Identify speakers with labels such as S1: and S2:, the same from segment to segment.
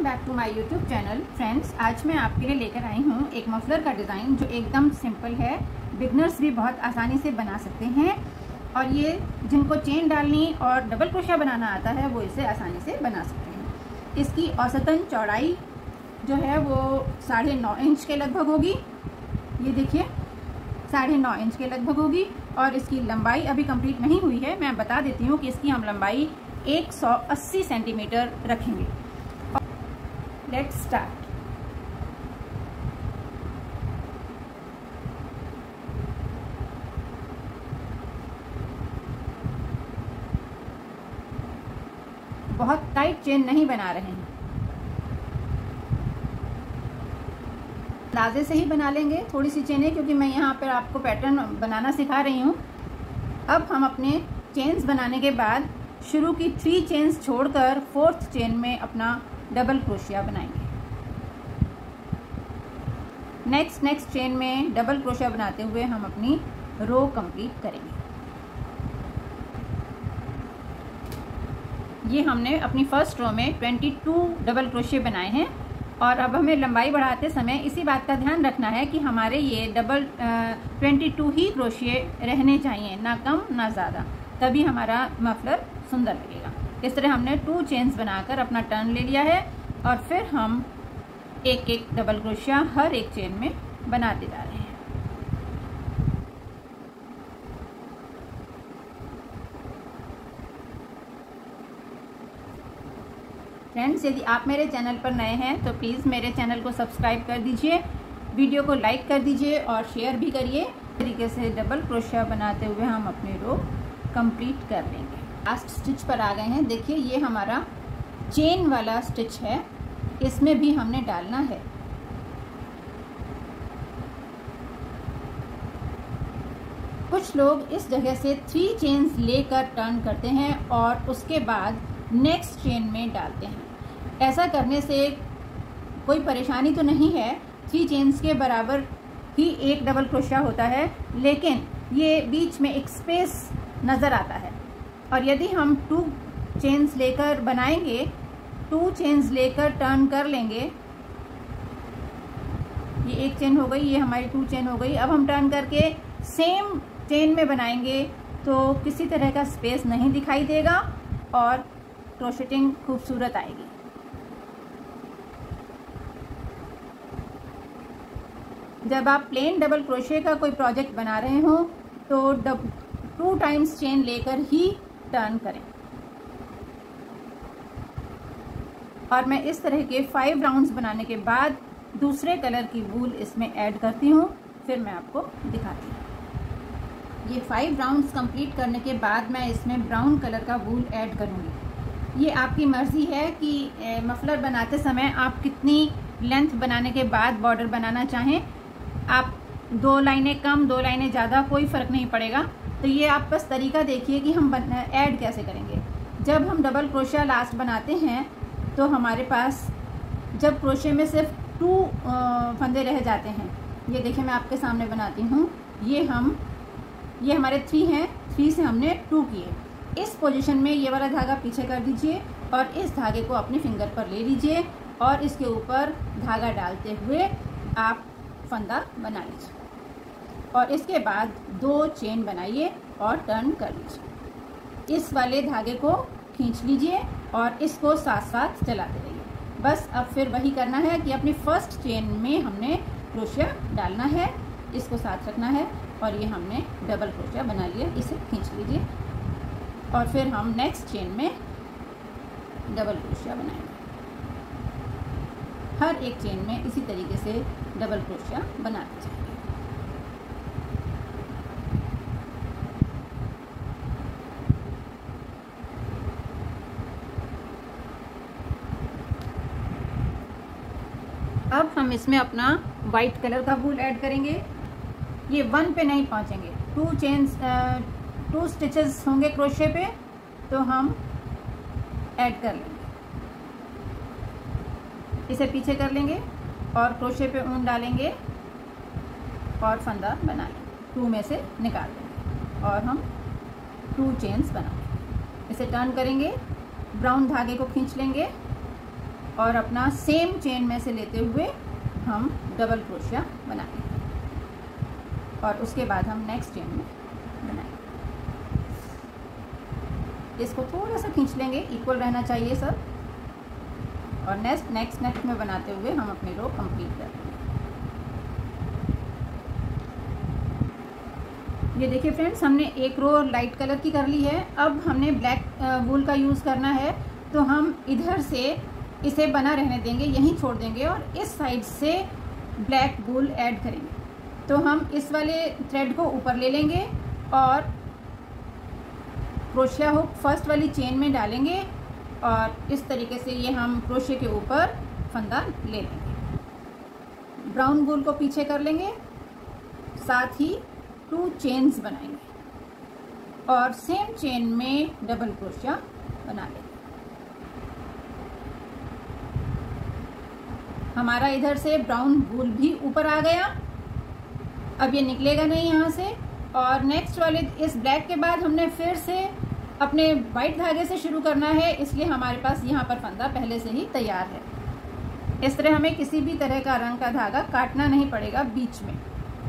S1: Welcome back to my YouTube channel. Friends, आज मैं आपके लिए लेकर आई हूँ एक मफलर का डिज़ाइन जो एकदम सिंपल है, बिगनर्स भी बहुत आसानी से बना सकते हैं और ये जिनको चेन डालनी और डबल क्रोशिया बनाना आता है वो इसे आसानी से बना सकते हैं। इसकी औसतन चौड़ाई जो है वो 9.5 इंच के लगभग होगी। ये देखिए 9.5 इंच के लगभग होगी और इसकी लंबाई अभी कंप्लीट नहीं हुई है। मैं बता देती हूँ कि इसकी हम लंबाई 180 सेंटीमीटर रखेंगे। Let's start. बहुत टाइट चेन नहीं बना रहे हैं, अंदाजे से ही बना लेंगे थोड़ी सी चेनें, क्योंकि मैं यहाँ पर आपको पैटर्न बनाना सिखा रही हूँ। अब हम अपने चेन्स बनाने के बाद शुरू की 3 चेन्स छोड़कर 4th चेन में अपना डबल क्रोशिया बनाएंगे। नेक्स्ट चेन में डबल क्रोशिया बनाते हुए हम अपनी रो कंप्लीट करेंगे। ये हमने अपनी फर्स्ट रो में 22 डबल क्रोशिया बनाए हैं और अब हमें लंबाई बढ़ाते समय इसी बात का ध्यान रखना है कि हमारे ये 22 ही क्रोशिया रहने चाहिए, ना कम ना ज़्यादा, तभी हमारा मफलर सुंदर लगेगा। इस तरह हमने 2 चेन्स बनाकर अपना टर्न ले लिया है और फिर हम एक डबल क्रोशिया हर एक चेन में बनाते जा रहे हैं। फ्रेंड्स, यदि आप मेरे चैनल पर नए हैं तो प्लीज़ मेरे चैनल को सब्सक्राइब कर दीजिए, वीडियो को लाइक कर दीजिए और शेयर भी करिए। इस तरीके से डबल क्रोशिया बनाते हुए हम अपनी रो कंप्लीट कर लेंगे। लास्ट स्टिच पर आ गए हैं। देखिए ये हमारा चेन वाला स्टिच है, इसमें भी हमने डालना है। कुछ लोग इस जगह से 3 चेन्स लेकर टर्न करते हैं और उसके बाद नेक्स्ट चेन में डालते हैं। ऐसा करने से कोई परेशानी तो नहीं है, 3 चेन्स के बराबर ही एक डबल क्रोशिया होता है, लेकिन ये बीच में एक स्पेस नज़र आता है। और यदि हम 2 चेन्स लेकर बनाएंगे, 2 चेन्स लेकर टर्न कर लेंगे, ये एक चेन हो गई, ये हमारी 2 चेन हो गई। अब हम टर्न करके सेम चेन में बनाएंगे तो किसी तरह का स्पेस नहीं दिखाई देगा और क्रोशेटिंग खूबसूरत आएगी। जब आप प्लेन डबल क्रोशे का कोई प्रोजेक्ट बना रहे हो तो 2 टाइम्स चेन लेकर ही टर्न करें। और मैं इस तरह के 5 राउंड्स बनाने के बाद दूसरे कलर की वूल इसमें ऐड करती हूँ, फिर मैं आपको दिखाती हूँ। ये 5 राउंड्स कंप्लीट करने के बाद मैं इसमें ब्राउन कलर का वूल ऐड करूँगी। ये आपकी मर्ज़ी है कि मफलर बनाते समय आप कितनी लेंथ बनाने के बाद बॉर्डर बनाना चाहें। आप 2 लाइनें कम 2 लाइनें ज़्यादा, कोई फ़र्क नहीं पड़ेगा। तो ये आप बस तरीका देखिए कि हम ऐड कैसे करेंगे। जब हम डबल क्रोशिया लास्ट बनाते हैं तो हमारे पास जब क्रोशे में सिर्फ 2 फंदे रह जाते हैं, ये देखिए मैं आपके सामने बनाती हूँ। ये हमारे 3 हैं, 3 से हमने 2 किए। इस पोजीशन में ये वाला धागा पीछे कर दीजिए और इस धागे को अपने फिंगर पर ले लीजिए और इसके ऊपर धागा डालते हुए आप फंदा बना लीजिए और इसके बाद 2 चेन बनाइए और टर्न कर लीजिए। इस वाले धागे को खींच लीजिए और इसको साथ साथ चलाते रहिए। बस अब फिर वही करना है कि अपनी फर्स्ट चेन में हमने क्रोशिया डालना है, इसको साथ रखना है और ये हमने डबल क्रोशिया बना लिया। इसे खींच लीजिए और फिर हम नेक्स्ट चेन में डबल क्रोशिया बनाएंगे। हर एक चेन में इसी तरीके से डबल क्रोशिया बनाते जाएंगे। अब हम इसमें अपना वाइट कलर का वूल ऐड करेंगे। ये 1 पे नहीं पहुंचेंगे, 2 स्टिचेस होंगे क्रोशे पे, तो हम ऐड कर लेंगे। इसे पीछे कर लेंगे और क्रोशे पे ऊन डालेंगे और फंदा बना लेंगे। 2 में से निकाल देंगे और हम 2 चेन्स बनाएंगे। इसे टर्न करेंगे, ब्राउन धागे को खींच लेंगे और अपना सेम चेन में से लेते हुए हम डबल क्रोशिया बनाएंगे और उसके बाद हम नेक्स्ट चेन में बनाएंगे। इसको थोड़ा सा खींच लेंगे, इक्वल रहना चाहिए सब, और नेक्स्ट में बनाते हुए हम अपनी रो कंप्लीट कर देंगे। ये देखिए फ्रेंड्स, हमने एक रो लाइट कलर की कर ली है। अब हमने ब्लैक वूल का यूज़ करना है, तो हम इधर से इसे बना रहने देंगे, यहीं छोड़ देंगे और इस साइड से ब्लैक वूल ऐड करेंगे। तो हम इस वाले थ्रेड को ऊपर ले लेंगे और क्रोशिया हुक फर्स्ट वाली चेन में डालेंगे और इस तरीके से ये हम क्रोशिया के ऊपर फंदा ले लेंगे। ब्राउन वूल को पीछे कर लेंगे, साथ ही 2 चेन्स बनाएंगे और सेम चेन में डबल क्रोशिया बना लेंगे। हमारा इधर से ब्राउन वूल भी ऊपर आ गया, अब ये निकलेगा नहीं यहाँ से। और नेक्स्ट वाले इस ब्लैक के बाद हमने फिर से अपने वाइट धागे से शुरू करना है, इसलिए हमारे पास यहाँ पर फंदा पहले से ही तैयार है। इस तरह हमें किसी भी तरह का रंग का धागा काटना नहीं पड़ेगा बीच में।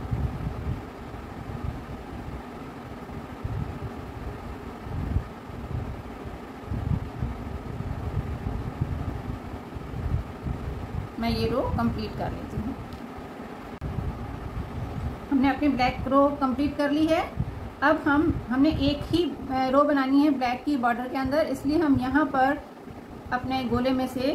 S1: मैं ये रो कंप्लीट कर लेती हूँ। हमने अपनी ब्लैक रो कंप्लीट कर ली है। अब हमने एक ही रो बनानी है ब्लैक की बॉर्डर के अंदर, इसलिए हम यहाँ पर अपने गोले में से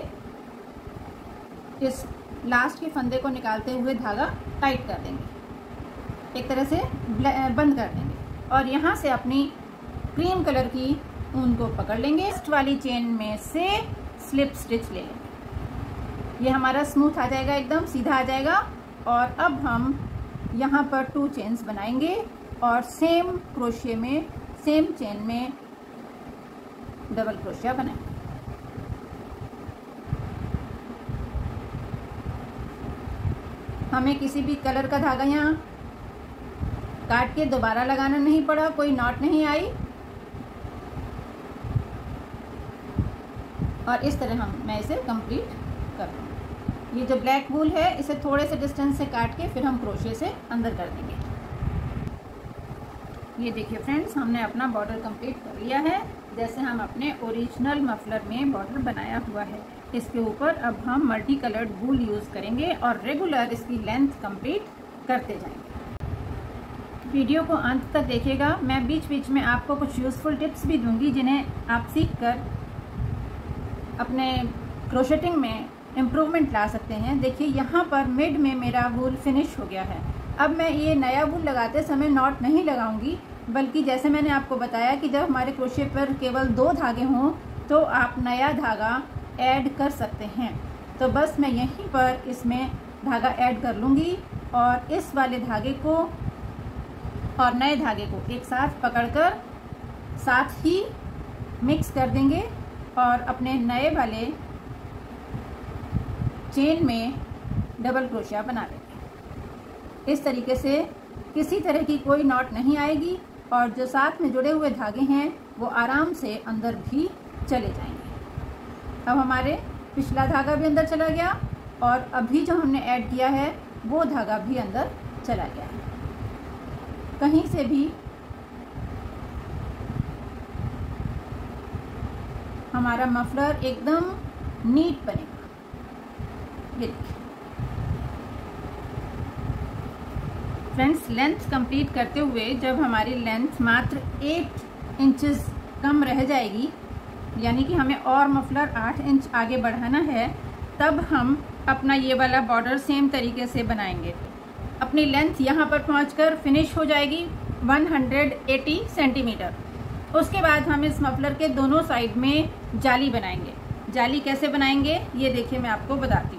S1: इस लास्ट के फंदे को निकालते हुए धागा टाइट कर देंगे, एक तरह से बंद कर देंगे और यहाँ से अपनी क्रीम कलर की ऊन को पकड़ लेंगे। फर्स्ट वाली चेन में से स्लिप स्टिच ले लेंगे, ये हमारा स्मूथ आ जाएगा, एकदम सीधा आ जाएगा। और अब हम यहाँ पर 2 चेन्स बनाएंगे और सेम क्रोशिया में सेम चेन में डबल क्रोशिया बनाएंगे। हमें किसी भी कलर का धागा यहाँ काट के दोबारा लगाना नहीं पड़ा, कोई नॉट नहीं आई। और इस तरह मैं इसे कंप्लीट कर दूँगी। ये जो ब्लैक वूल है इसे थोड़े से डिस्टेंस से काट के फिर हम क्रोशिया से अंदर कर देंगे। ये देखिए फ्रेंड्स, हमने अपना बॉर्डर कंप्लीट कर लिया है, जैसे हम अपने ओरिजिनल मफलर में बॉर्डर बनाया हुआ है। इसके ऊपर अब हम मल्टी कलर्ड वूल यूज़ करेंगे और रेगुलर इसकी लेंथ कंप्लीट करते जाएंगे। वीडियो को अंत तक देखिएगा, मैं बीच बीच में आपको कुछ यूज़फुल टिप्स भी दूंगी जिन्हें आप सीख कर अपने क्रोशेटिंग में इम्प्रूवमेंट ला सकते हैं। देखिए यहाँ पर मिड में मेरा वूल फिनिश हो गया है। अब मैं ये नया वूल लगाते समय नॉट नहीं लगाऊंगी, बल्कि जैसे मैंने आपको बताया कि जब हमारे क्रोशे पर केवल 2 धागे हों तो आप नया धागा ऐड कर सकते हैं। तो बस मैं यहीं पर इसमें धागा ऐड कर लूँगी और इस वाले धागे को और नए धागे को एक साथ पकड़कर साथ ही मिक्स कर देंगे और अपने नए वाले चेन में डबल क्रोशिया बना लेंगे। इस तरीके से किसी तरह की कोई नॉट नहीं आएगी और जो साथ में जुड़े हुए धागे हैं वो आराम से अंदर भी चले जाएंगे। अब हमारे पिछला धागा भी अंदर चला गया और अभी जो हमने ऐड किया है वो धागा भी अंदर चला गया है। कहीं से भी हमारा मफलर एकदम नीट बनेगा। ये देखिए फ्रेंड्स, लेंथ कंप्लीट करते हुए जब हमारी लेंथ मात्र 8 इंचेस कम रह जाएगी, यानी कि हमें और मफलर 8 इंच आगे बढ़ाना है, तब हम अपना ये वाला बॉर्डर सेम तरीके से बनाएंगे। अपनी लेंथ यहाँ पर पहुँचकर फिनिश हो जाएगी 180 सेंटीमीटर। उसके बाद हम इस मफलर के दोनों साइड में जाली बनाएंगे। जाली कैसे बनाएंगे ये देखिए मैं आपको बताती हूँ।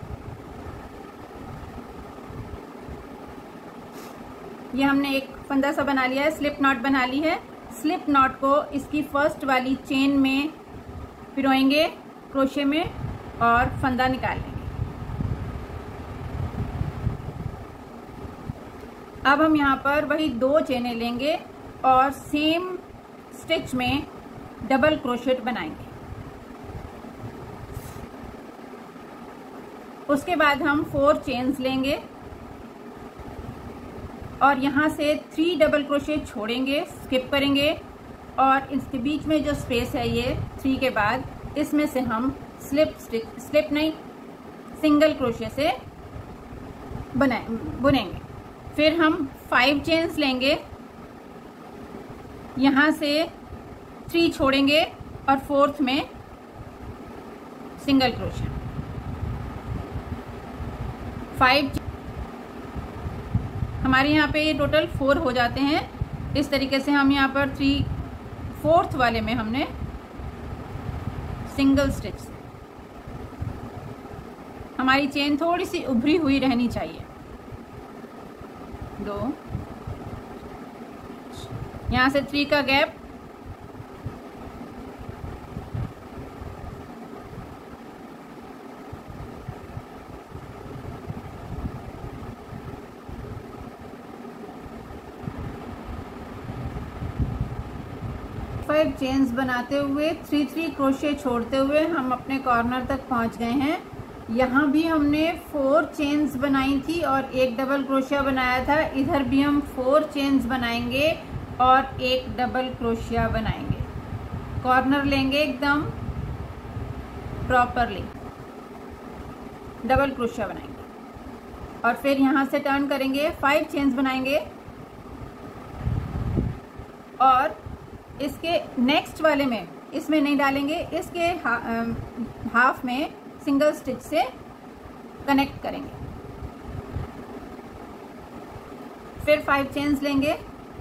S1: ये हमने एक फंदा सा बना लिया है, स्लिप नॉट बना ली है। स्लिप नॉट को इसकी फर्स्ट वाली चेन में पिरोएंगे क्रोशे में और फंदा निकाल लेंगे। अब हम यहाँ पर वही 2 चेनें लेंगे और सेम स्टिच में डबल क्रोशेट बनाएंगे। उसके बाद हम 4 चेन्स लेंगे और यहाँ से 3 डबल क्रोशे छोड़ेंगे, स्किप करेंगे और इसके बीच में जो स्पेस है ये 3 के बाद, इसमें से हम सिंगल क्रोशे से बुनेंगे। फिर हम 5 चेन्स लेंगे, यहाँ से 3 छोड़ेंगे और 4th में सिंगल क्रोशे। 5 हमारे यहाँ पे ये टोटल 4 हो जाते हैं। इस तरीके से हम यहाँ पर 3/4 वाले में हमने सिंगल स्टिच से, हमारी चेन थोड़ी सी उभरी हुई रहनी चाहिए। 2 यहाँ से 3 का गैप, चेन्स बनाते हुए 3 क्रोशे छोड़ते हुए हम अपने कॉर्नर तक पहुंच गए हैं। यहाँ भी हमने 4 चेन्स बनाई थी और 1 डबल क्रोशिया बनाया था। इधर भी हम 4 चेन्स बनाएंगे और 1 डबल क्रोशिया बनाएंगे। कॉर्नर लेंगे एकदम प्रॉपरली, डबल क्रोशिया बनाएंगे और फिर यहाँ से टर्न करेंगे, 5 चेन्स बनाएंगे और इसके नेक्स्ट वाले में, इसमें नहीं डालेंगे, इसके हाफ में सिंगल स्टिच से कनेक्ट करेंगे। फिर 5 चेन्स लेंगे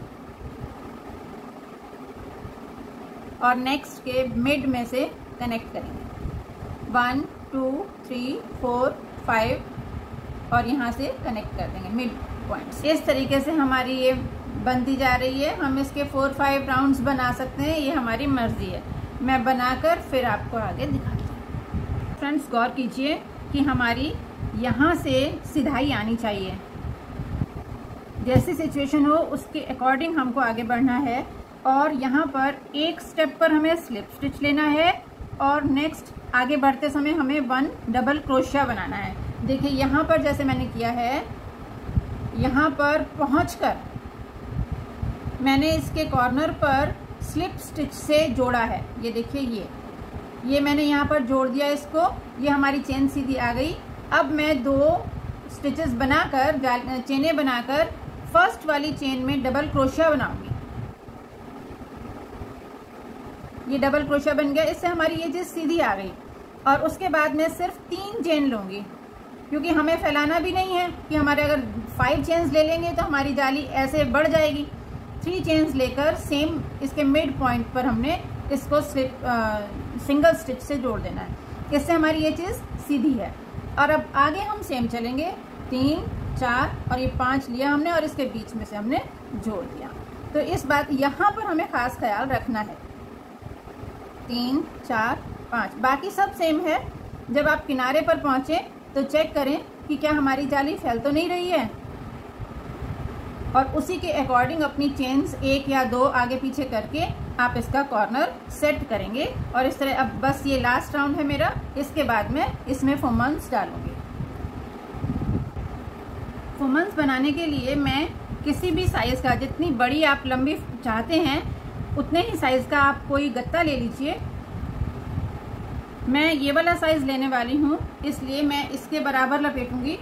S1: और नेक्स्ट के मिड में से कनेक्ट करेंगे। 1 2 3 4 5 और यहाँ से कनेक्ट कर देंगे मिड पॉइंट्स। इस तरीके से हमारी ये बनती जा रही है। हम इसके 4-5 राउंड्स बना सकते हैं, ये हमारी मर्जी है। मैं बनाकर फिर आपको आगे दिखाती हूँ। फ्रेंड्स गौर कीजिए कि हमारी यहाँ से सिधाई आनी चाहिए। जैसी सिचुएशन हो उसके अकॉर्डिंग हमको आगे बढ़ना है और यहाँ पर एक स्टेप पर हमें स्लिप स्टिच लेना है और नेक्स्ट आगे बढ़ते समय हमें 1 डबल क्रोशिया बनाना है। देखिए यहाँ पर जैसे मैंने किया है, यहाँ पर पहुँचकर मैंने इसके कॉर्नर पर स्लिप स्टिच से जोड़ा है। ये देखिए ये मैंने यहाँ पर जोड़ दिया इसको, ये हमारी चेन सीधी आ गई। अब मैं 2 स्टिचेस बनाकर, चेनें बनाकर फर्स्ट वाली चेन में डबल क्रोशिया बनाऊंगी। ये डबल क्रोशिया बन गया, इससे हमारी ये चीज़ सीधी आ गई। और उसके बाद मैं सिर्फ 3 चेन लूँगी क्योंकि हमें फैलाना भी नहीं है कि हमारे अगर 5 चेन्स ले लेंगे तो हमारी जाली ऐसे बढ़ जाएगी। 3 चेन्स लेकर सेम इसके मिड पॉइंट पर हमने इसको सिंगल स्टिच से जोड़ देना है। इससे हमारी ये चीज़ सीधी है। और अब आगे हम सेम चलेंगे, 3 4 और ये 5 लिया हमने और इसके बीच में से हमने जोड़ दिया। तो इस बात यहाँ पर हमें खास ख्याल रखना है। 3 4 5 बाकी सब सेम है। जब आप किनारे पर पहुँचे तो चेक करें कि क्या हमारी जाली फैल तो नहीं रही है और उसी के अकॉर्डिंग अपनी चेन्स 1 या 2 आगे पीछे करके आप इसका कॉर्नर सेट करेंगे। और इस तरह अब बस ये लास्ट राउंड है मेरा, इसके बाद मैं इसमें फुमन्स डालूंगी। फुमन्स बनाने के लिए मैं किसी भी साइज़ का, जितनी बड़ी आप लंबी चाहते हैं उतने ही साइज़ का आप कोई गत्ता ले लीजिए। मैं ये वाला साइज़ लेने वाली हूँ, इसलिए मैं इसके बराबर लपेटूंगी।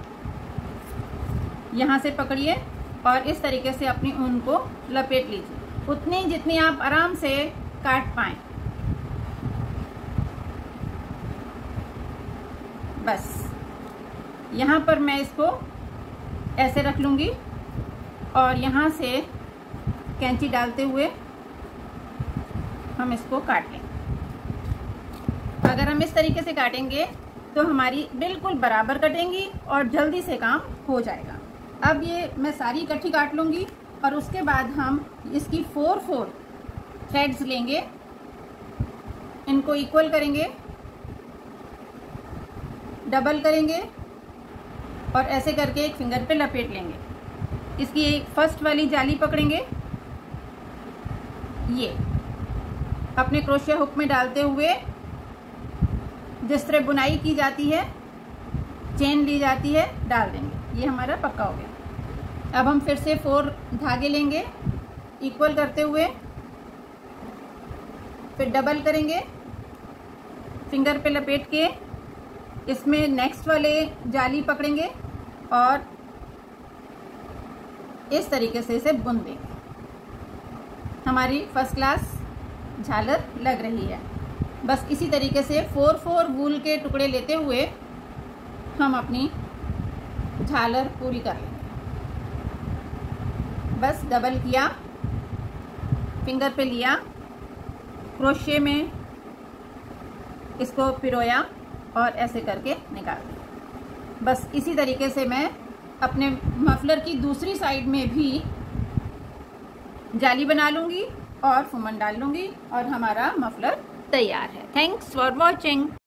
S1: यहाँ से पकड़िए और इस तरीके से अपनी ऊन को लपेट लीजिए, उतनी जितनी आप आराम से काट पाएं। बस यहाँ पर मैं इसको ऐसे रख लूँगी और यहाँ से कैंची डालते हुए हम इसको काट लेंगे। अगर हम इस तरीके से काटेंगे तो हमारी बिल्कुल बराबर कटेंगी और जल्दी से काम हो जाएगा। अब ये मैं सारी इकट्ठी काट लूँगी और उसके बाद हम इसकी 4 थ्रेड्स लेंगे, इनको इक्वल करेंगे, डबल करेंगे और ऐसे करके एक फिंगर पे लपेट लेंगे। इसकी एक फर्स्ट वाली जाली पकड़ेंगे, ये अपने क्रोशिया हुक में डालते हुए जिस तरह बुनाई की जाती है चेन ली जाती है डाल देंगे। ये हमारा पक्का हो गया। अब हम फिर से 4 धागे लेंगे इक्वल करते हुए, फिर डबल करेंगे, फिंगर पे लपेट के इसमें नेक्स्ट वाले जाली पकड़ेंगे और इस तरीके से इसे बुन देंगे। हमारी फर्स्ट क्लास झालर लग रही है। बस इसी तरीके से 4 वूल के टुकड़े लेते हुए हम अपनी झालर पूरी कर लेंगे। बस डबल किया, फिंगर पे लिया, क्रोशे में इसको पिरोया और ऐसे करके निकाल दिया। बस इसी तरीके से मैं अपने मफलर की दूसरी साइड में भी जाली बना लूँगी और फुमन डाल लूँगी और हमारा मफलर तैयार है। Thanks for watching.